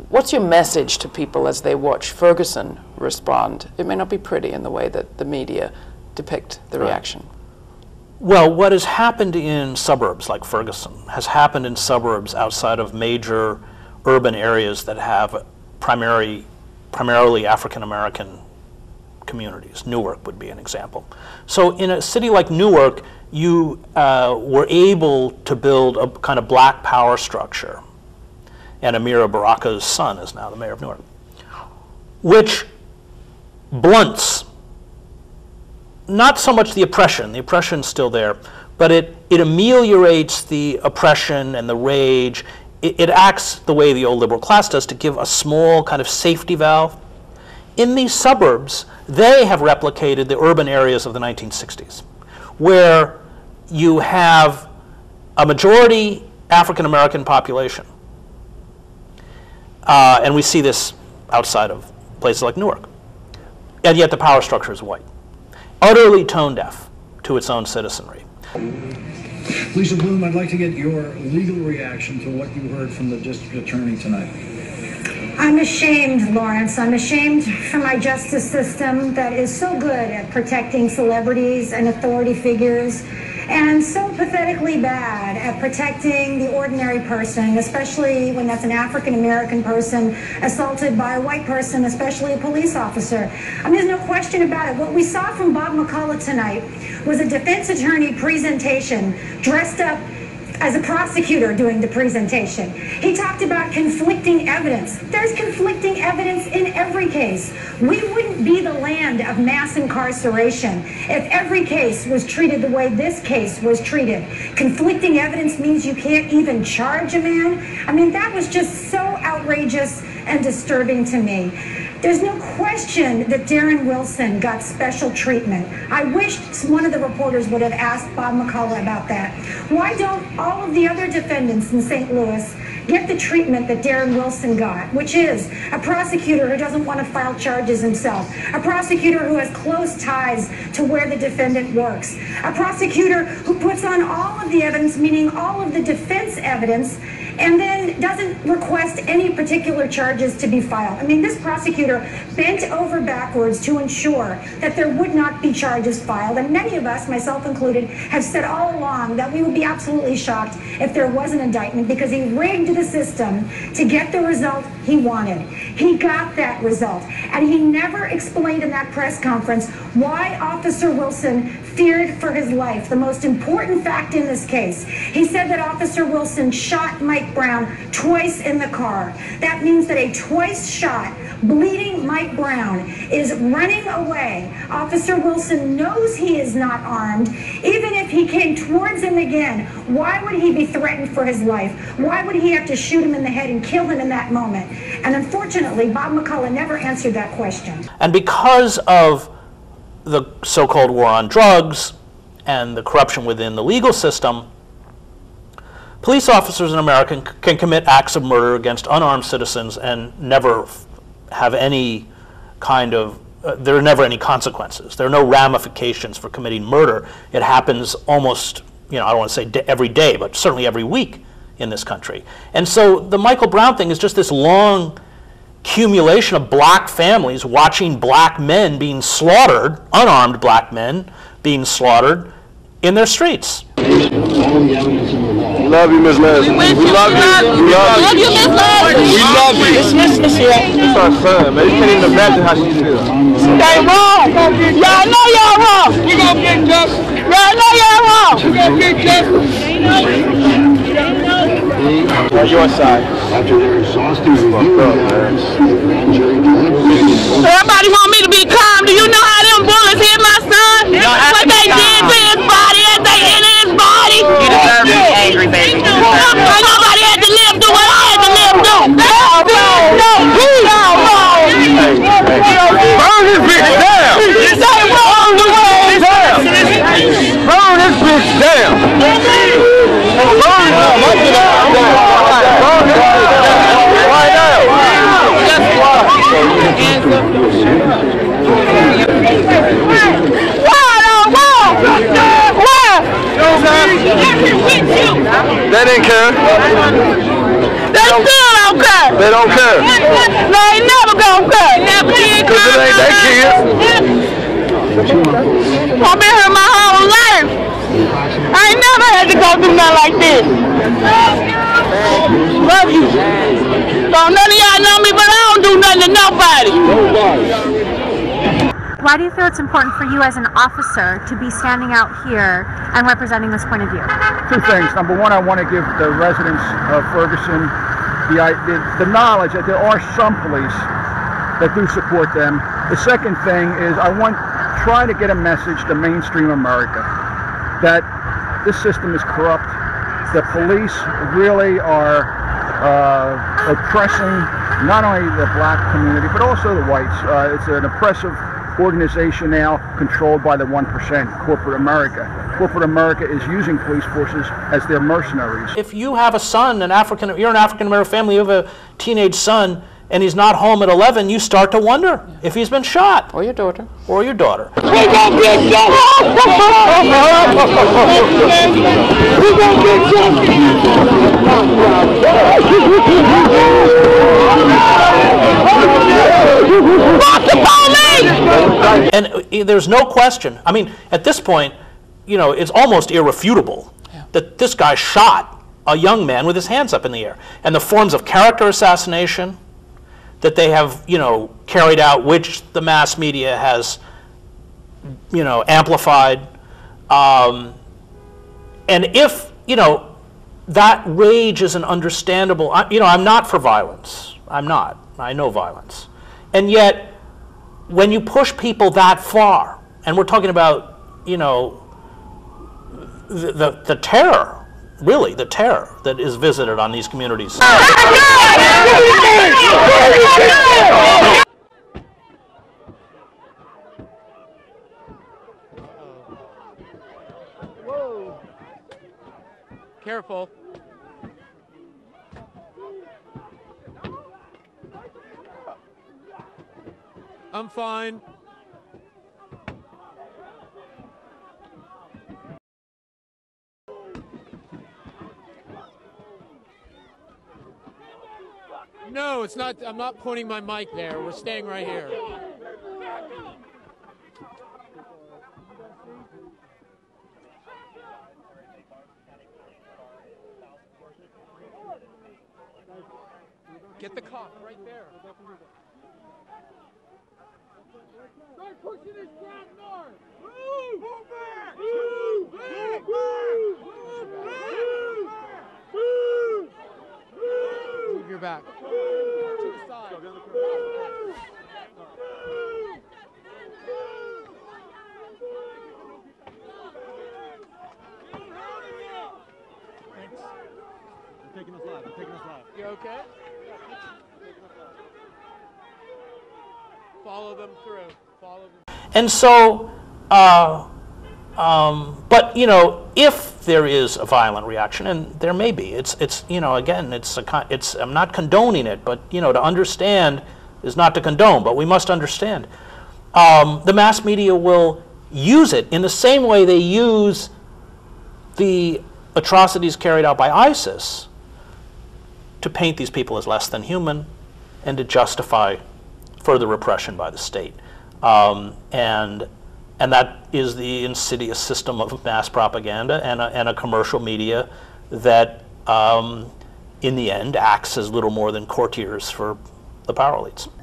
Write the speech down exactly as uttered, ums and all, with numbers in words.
what's your message to people as they watch Ferguson respond? It may not be pretty in the way that the media depict the reaction. Well, what has happened in suburbs like Ferguson has happened in suburbs outside of major urban areas that have primary, primarily African-American communities. Newark would be an example. So in a city like Newark, you uh, were able to build a kind of black power structure. And Amira Baraka's son is now the mayor of Newark, which blunts not so much the oppression, the oppression's still there, but it, it ameliorates the oppression and the rage. It, it acts the way the old liberal class does to give a small kind of safety valve. In these suburbs, they have replicated the urban areas of the nineteen sixties, where you have a majority African-American population. Uh, and we see this outside of places like Newark. And yet the power structure is white, utterly tone deaf to its own citizenry. Lisa Bloom, I'd like to get your legal reaction to what you heard from the district attorney tonight. I'm ashamed, Lawrence. I'm ashamed for my justice system that is so good at protecting celebrities and authority figures, and so pathetically bad at protecting the ordinary person, especially when that's an African-American person assaulted by a white person, especially a police officer. I mean, there's no question about it. What we saw from Bob McCullough tonight was a defense attorney presentation dressed up as a prosecutor doing the presentation. He talked about conflicting evidence. There's conflicting evidence in every case. We wouldn't be the land of mass incarceration if every case was treated the way this case was treated. Conflicting evidence means you can't even charge a man. I mean, that was just so outrageous and disturbing to me. There's no question that Darren Wilson got special treatment. I wish one of the reporters would have asked Bob McCullough about that. Why don't all of the other defendants in Saint Louis get the treatment that Darren Wilson got, which is a prosecutor who doesn't want to file charges himself, a prosecutor who has close ties to where the defendant works, a prosecutor who puts on all of the evidence, meaning all of the defense evidence, and then doesn't request any particular charges to be filed. I mean, this prosecutor bent over backwards to ensure that there would not be charges filed, and many of us, myself included, have said all along that we would be absolutely shocked if there was an indictment, because he rigged the system to get the result he wanted. He got that result, and he never explained in that press conference why Officer Wilson feared for his life, the most important fact in this case. He said that Officer Wilson shot Mike Brown twice in the car. That means that a twice shot, bleeding Mike Brown is running away. Officer Wilson knows he is not armed. Even if he came towards him again, why would he be threatened for his life? Why would he have to shoot him in the head and kill him in that moment? And unfortunately, Bob McCullough never answered that question. And because of the so-called war on drugs and the corruption within the legal system, police officers in America can commit acts of murder against unarmed citizens and never have any kind of, uh, there are never any consequences. There are no ramifications for committing murder. It happens almost, you know, I don't want to say every day, but certainly every week in this country. And so the Micheal Brown thing is just this long accumulation of black families watching black men being slaughtered, unarmed black men being slaughtered in their streets. We love you, Miss Leslie. We, we love you. We love you, Miss Leslie. We love you. Dismiss this here. It's our son, man. You can't even imagine how she feels. They wrong. Y'all know y'all wrong. We gonna get justice. Y'all know y'all wrong. We gonna get justice. They know. They know. On your side. After their exhaustive review of evidence, the grand jury deliberated. Everybody want me to be calm. Do you know how them bullets hit my son? What they did to his body as they hit his body? You deserve to be angry, baby. Nobody had to live through what I had to live through. No, no, no. Burn this bitch down. Say wrong the way. Burn this bitch down. Burn it down. Burn it down. Right now. They don't care. No, they never gonna care. Because it ain't their kids. I've been here my whole life. I ain't never had to go through nothing like this. Love you. So none of y'all know me, but I don't do nothing to nobody. Why do you feel it's important for you as an officer to be standing out here and representing this point of view? Two things. Number one, I want to give the residents of Ferguson the, the, the knowledge that there are some police that do support them. The second thing is I want try to get a message to mainstream America that this system is corrupt. The police really are uh, oppressing not only the black community but also the whites. Uh, it's an oppressive organization now controlled by the one percent, corporate America. Corporate America is using police forces as their mercenaries. If you have a son, an African, you're an African-American family, you have a teenage son, and he's not home at eleven, you start to wonder yeah. if he's been shot. Or your daughter. Or your daughter. We gonna get justice! We gonna get justice! Fuck the police! And uh, there's no question. I mean, at this point, you know, it's almost irrefutable yeah. that this guy shot a young man with his hands up in the air. And the forms of character assassination that they have, you know, carried out, which the mass media has, you know, amplified. Um, and if, you know, that rage is an understandable, I, you know, I'm not for violence. I'm not. I know violence. And yet, when you push people that far, and we're talking about, you know, the, the, the terror, really, the terror that is visited on these communities. Whoa. Careful. I'm fine. No, it's not. I'm not pointing my mic there. We're staying right here. Get the cop right there. Start pushing this crowd north. Move! Move back! Move back! Move! Move back! Move! Move your back. To the side. Thanks. I'm taking this live. I'm taking this live. You okay? Follow them through. Follow them. And so, uh, um, but you know, if there is a violent reaction, and there may be, it's it's you know, again, it's a it's I'm not condoning it, but you know, to understand is not to condone, but we must understand. Um, the mass media will use it in the same way they use the atrocities carried out by ISIS to paint these people as less than human and to justify further repression by the state. Um, and, and that is the insidious system of mass propaganda and a, and a commercial media that, um, in the end, acts as little more than courtiers for the power elites.